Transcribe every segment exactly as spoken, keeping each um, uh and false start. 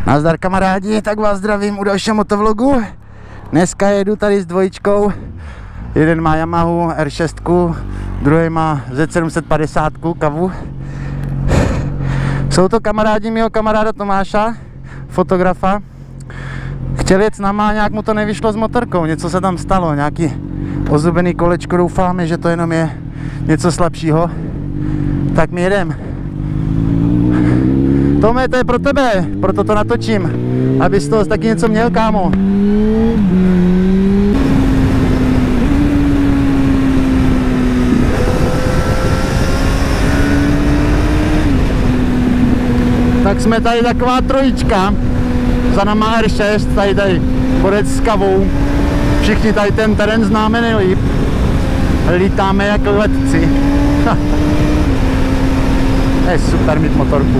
Nazdar kamarádi, tak vás zdravím u dalšího motovlogu. Dneska jedu tady s dvojičkou. Jeden má Yamahu R šest, druhý má Z sedm set padesát kavu. Jsou to kamarádi mého kamaráda Tomáša, fotografa. Chtěl jet s náma, nějak mu to nevyšlo s motorkou, něco se tam stalo, nějaký ozubený kolečko, doufáme, že to jenom je něco slabšího. Tak my jedem. Tome, to je pro tebe, proto to natočím, abys z toho taky něco měl, kámo. Tak jsme tady taková trojička, za náma R šest, tady tady bodec s kavou. Všichni tady ten terén známe nejlíp. Lítáme jak letci. Je super mít motorku.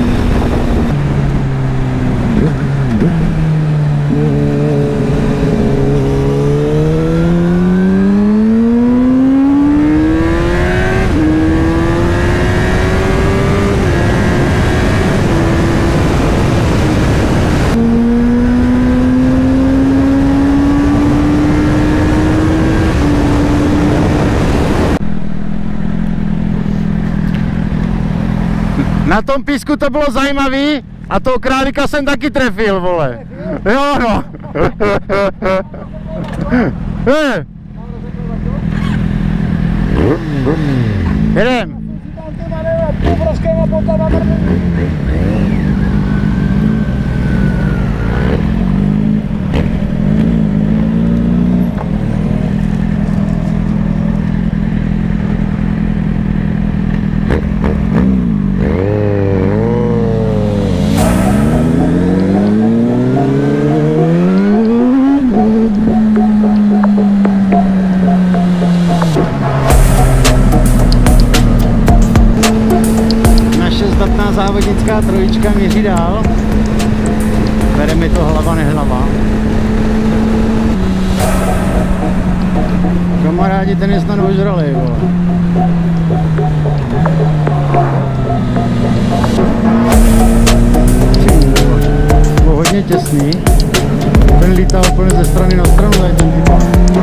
Na tom písku to bylo zajímavý a toho králíka jsem taky trefil, vole. Jo, no. Jedem. Závodnická trojička měří dál. Bere mi to hlava nehlava. Kamarádi, ten je snad ožralej, vole. Bylo hodně těsný. Ten lítá úplně ze strany na stranu, tady ten typ.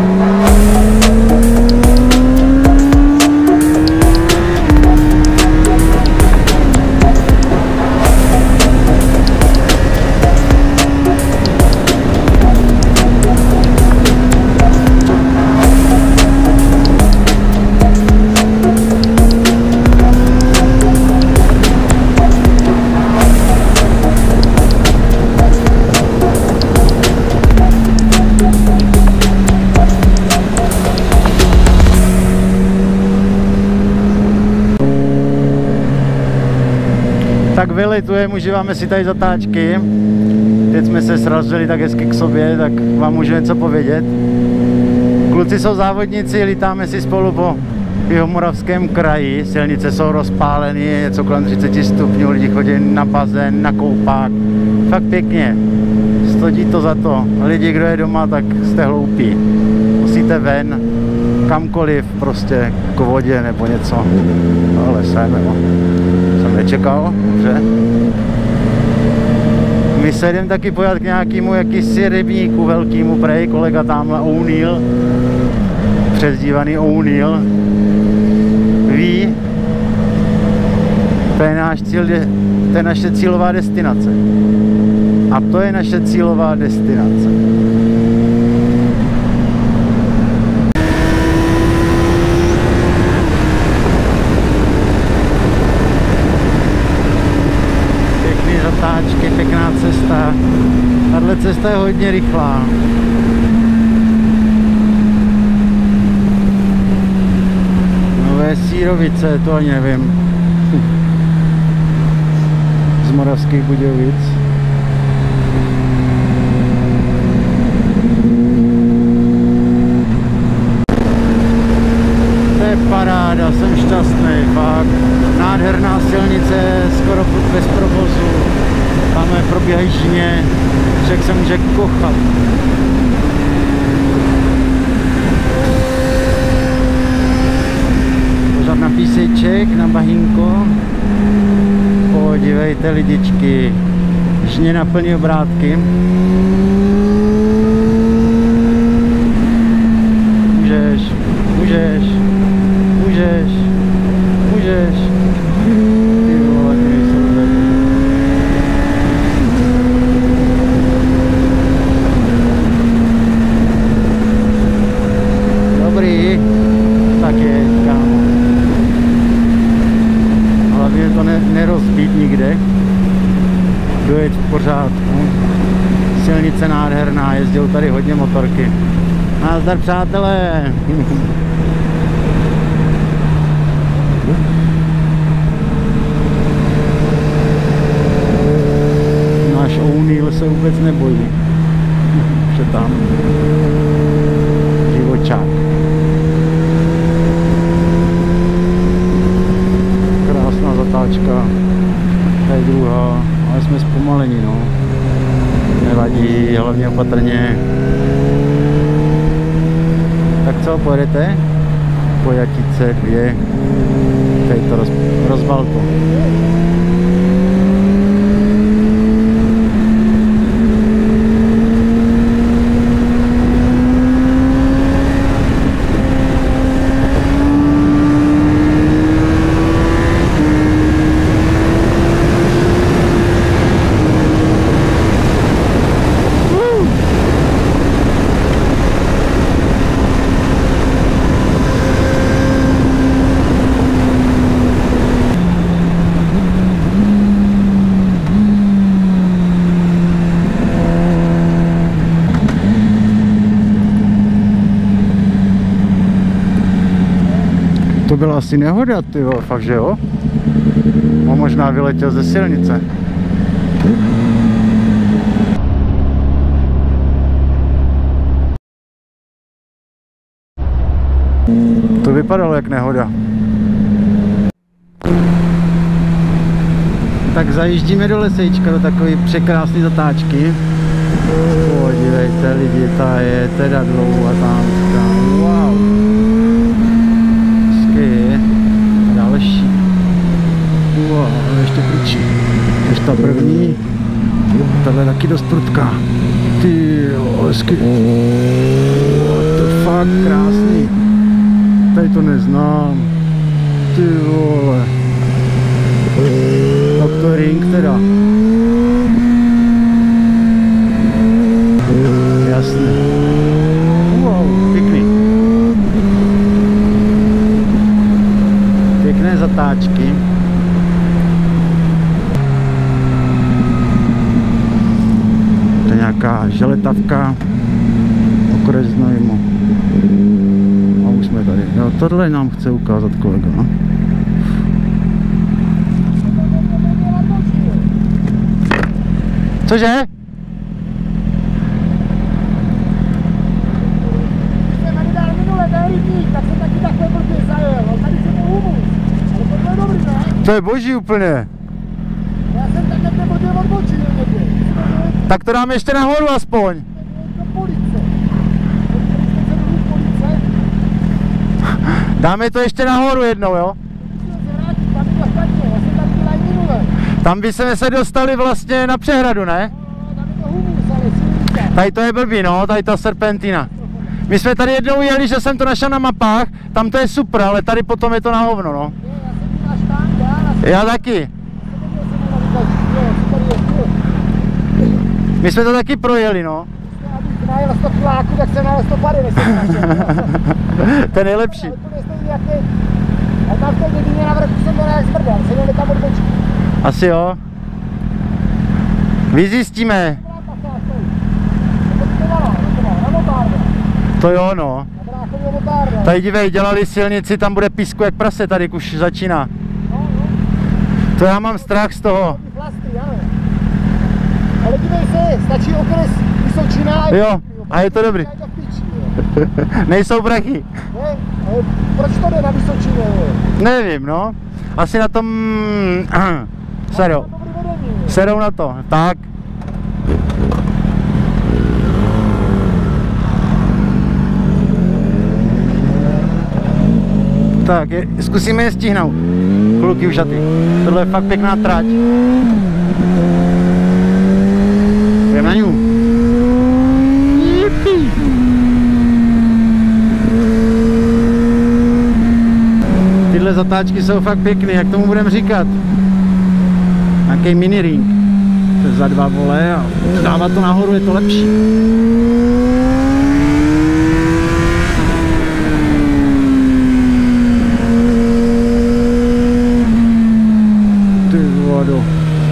Tak vylitujeme, užíváme si tady zatáčky. Teď jsme se srazili tak hezky k sobě, tak vám můžu něco povědět. Kluci jsou závodníci, lítáme si spolu po Jihomoravském kraji. Silnice jsou rozpálené, něco kolem třicet stupňů, lidi chodí na bazén, na koupák. Fakt pěkně, stojí to za to. Lidi, kdo je doma, tak jste hloupí. Musíte ven, kamkoliv, prostě k vodě nebo něco. Ale sem, jo. Jsem nečekal, dobře. My se jdem taky pojat k nějakému jakýsi rybníku velkýmu, prej, kolega tamhle O'Neill, přezdívaný O'Neill, ví, to je náš cíl, to je naše cílová destinace. A to je naše cílová destinace. Zatáčky, pěkná cesta. Tahle cesta je hodně rychlá. Nové Sírovice, to ani nevím. Z Moravských Budějovic. To je paráda, jsem šťastný, fakt. Nádherná silnice, skoro bez provozu. Tamhle probíhají žně, člověk se může kochat. Pořád na píseček, na bahínko. Podívejte lidičky, Konečně na plný obrátky. Můžeš, můžeš, můžeš, můžeš. Ty vole, ty jsou tady. Dobrý, tak je, kámo. Hlavně to ne, nerozbít nikde. Dojeď v pořádku. Silnice nádherná, jezdil tady hodně motorky. Nazdar, přátelé! Náš O'Neill se vůbec nebojí. Že tam živočák. Krásná zatáčka. Tady druhá, ale jsme zpomalení, no. Nevadí, hlavně opatrně. Tak co, pojedete? Pojatice dvě. Tady to roz, rozbal to. To byla asi nehoda, ty jo, fakt, že jo? On možná vyletěl ze silnice. To vypadalo jak nehoda. Tak zajíždíme do lesejčka, do takové překrásné zatáčky. Podívejte lidi, ta je teda dlouhá támská. Wow. Další. Wow, ještě kričí. Ještě ta první. Tahle taky dost prudká. Ty jo, hezky. To je fakt krásný. Tady to neznám. Ty vole. Tak to je ring teda. Jasný. Wow, pěkný. Pěkné zatáčky. To je nějaká želetavka. Okres Znojmo. A už jsme tady. Jo, tohle nám chce ukázat kolega. No? Cože? To je boží úplně. Já jsem tak někde blbě odbočil někde. Tak to dáme ještě nahoru aspoň. Do police. police. Dáme to ještě nahoru jednou, jo? Tam by se se dostali vlastně na přehradu, ne? Tady to je blbý, no, tady ta serpentina. My jsme tady jednou jeli, že jsem to našel na mapách, tam to je super, ale tady potom je to na hovno, no. Já taky. My jsme to taky projeli, no. Najel sto kiláků, tak jsem najel sto pady, než jsem našel. To je nejlepší. A tam v té jedině na vrchu jsem to nějak zbrdal, jsem měli tam odbočit. Asi jo. Vyzjistíme. To jo, no. Tady dívej, dělali silnici, tam bude písku jak prase, tady už začíná. To já mám strach z toho. Ale dívej se, stačí okres Vysočina a jo, a je to dobrý. Nejsou brachy. Ne, ale proč to jde na Vysočině? Nevím, no. Asi na tom... Serou. Serou na to, tak. Tak, je, zkusíme je stihnout. Kluky užatý. Tohle je fakt pěkná trať. Jdeme na ňu. Tyhle zatáčky jsou fakt pěkný, jak tomu budeme říkat. Nějaký mini ring. To je za dva vole a dávat to nahoru je to lepší. Ty vodu.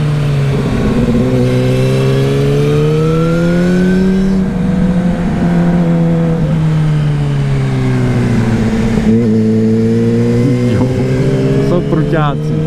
Jo, to jsou pruťáci.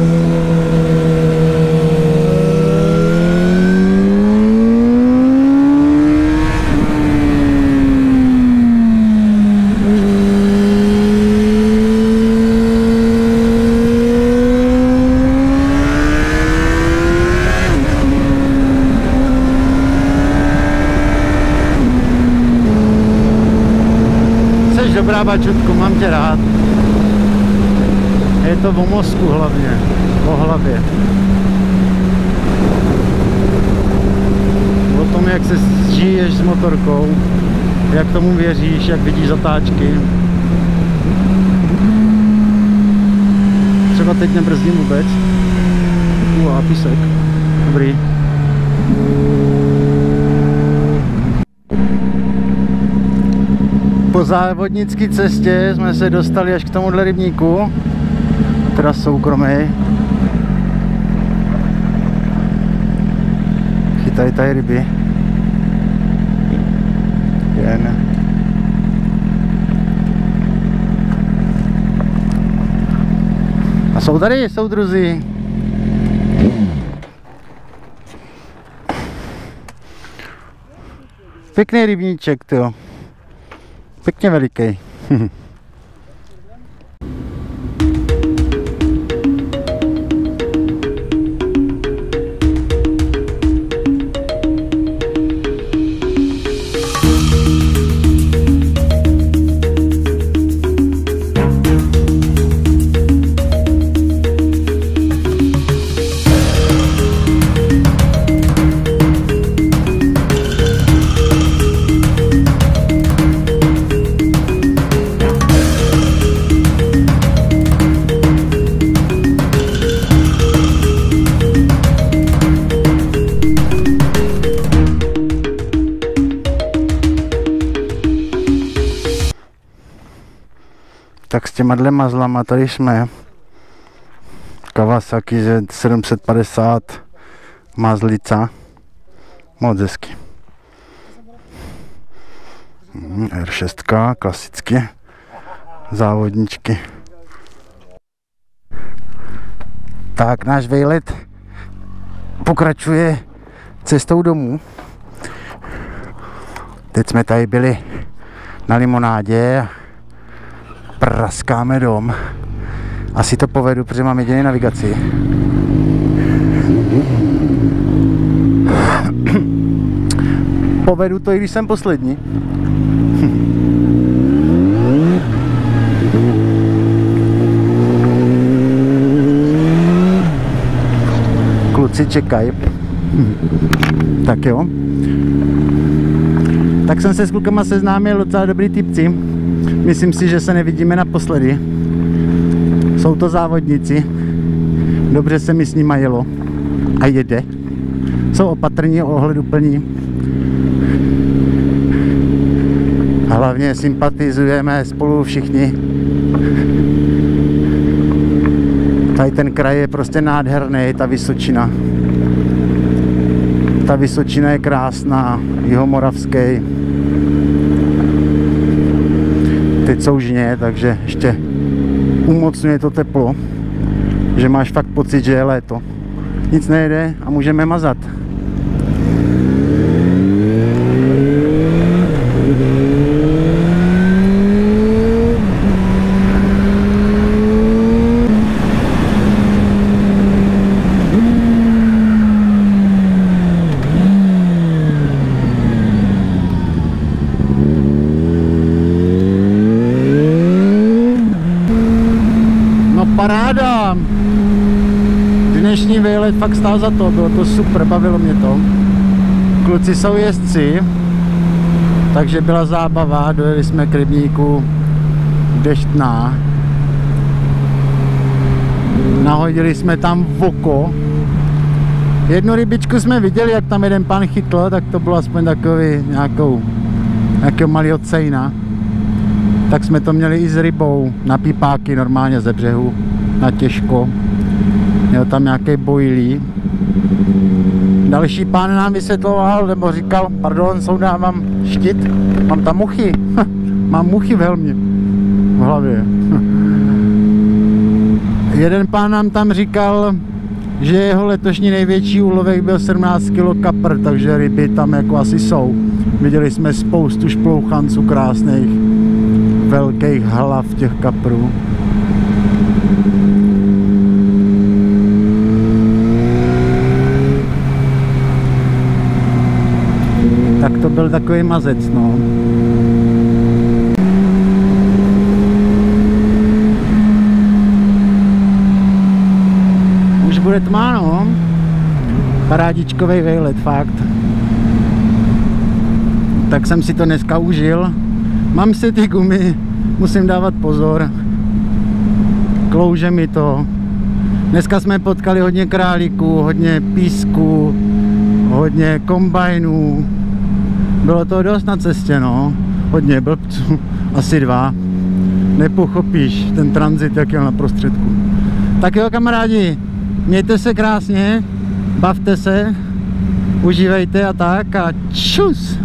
Dobrá bačutku, mám tě rád. Je to o mozku hlavně, o hlavě. O tom, jak se žiješ s motorkou, jak tomu věříš, jak vidíš zatáčky. Třeba teď nebrzdím vůbec. Uá, písek. Dobrý. Po závodnické cestě jsme se dostali až k tomuhle rybníku, teda soukromý. Chytají tady ryby. Jen. A jsou tady soudruzi. Pěkný rybníček, tyjo. Pěkně veliký. Tak s těma dle mazlama tady jsme. Kawasaki sedm set padesát mazlica. Moc hezky. R šest klasicky. Závodničky. Tak náš vejlet pokračuje cestou domů. Teď jsme tady byli na limonádě. Praskáme dom. Asi to povedu, protože mám jediný navigaci. Povedu to, i když jsem poslední. Kluci čekají. Tak jo. Tak jsem se s klukama seznámil, docela dobrý typci. Myslím si, že se nevidíme naposledy. Jsou to závodníci. Dobře se mi s nima jelo. A jede. Jsou opatrní, ohleduplní. A hlavně sympatizujeme spolu všichni. Tady ten kraj je prostě nádherný, ta Vysočina. Ta Vysočina je krásná, jihomoravský. Teď jsou žně, takže ještě umocňuje to teplo, že máš fakt pocit, že je léto. Nic nejde a můžeme mazat. Paráda! Dnešní výlet fakt stál za to, bylo to super, bavilo mě to. Kluci jsou jezdci, takže byla zábava, dojeli jsme k rybníku Deštná. Nahodili jsme tam voko. Jednu rybičku jsme viděli, jak tam jeden pan chytl, tak to bylo aspoň takový nějakou, nějakého malého cejna. Tak jsme to měli i s rybou, na pípáky normálně ze břehu, na těžko. Měl tam nějaký bojlí. Další pán nám vysvětloval, nebo říkal, pardon, souda, mám štít, mám tam muchy, mám muchy v helmě, v hlavě. Jeden pán nám tam říkal, že jeho letošní největší úlovek byl sedmnáct kilo kapr, takže ryby tam jako asi jsou. Viděli jsme spoustu šplouchanců krásných, velkých hlav těch kaprů. Tak to byl takový mazec, no. Už bude tma, no. Parádičkovej vejlet, fakt. Tak jsem si to dneska užil. Mám si ty gumy, musím dávat pozor. Klouže mi to. Dneska jsme potkali hodně králíků, hodně písku, hodně kombajnů. Bylo to dost na cestě, no. Hodně blbců, asi dva. Nepochopíš ten tranzit, jak je na prostředku. Tak jo, kamarádi, mějte se krásně, bavte se, užívejte a tak a čus!